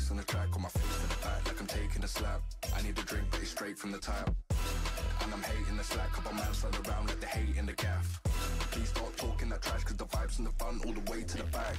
bass on the track, on my face to the back like I'm taking a slap. I need a drink, but it's straight from the tap. And I'm hating the slack, couple man stand around like they hate in the gaff. Please stop talking that trash, cause the vibes in the front all the way to the back.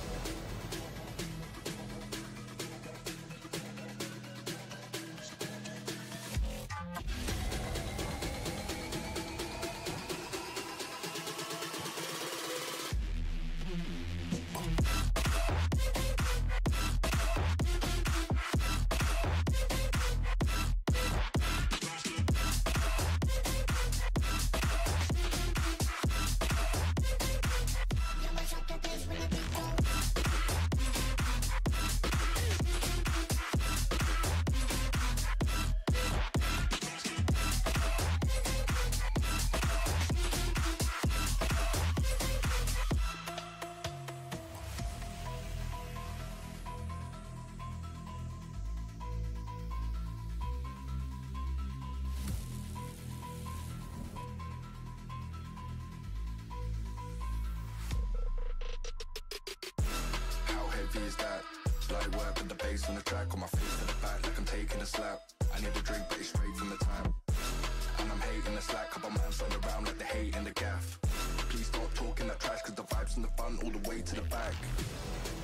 Is that light work with the bass on the track, on my face to the back like I'm taking a slap. I need a drink, but it's straight from the tap. And I'm hating the slack, couple man stand around like they hate in the gaff. Please stop talking that trash, cause the vibes in the front all the way to the back.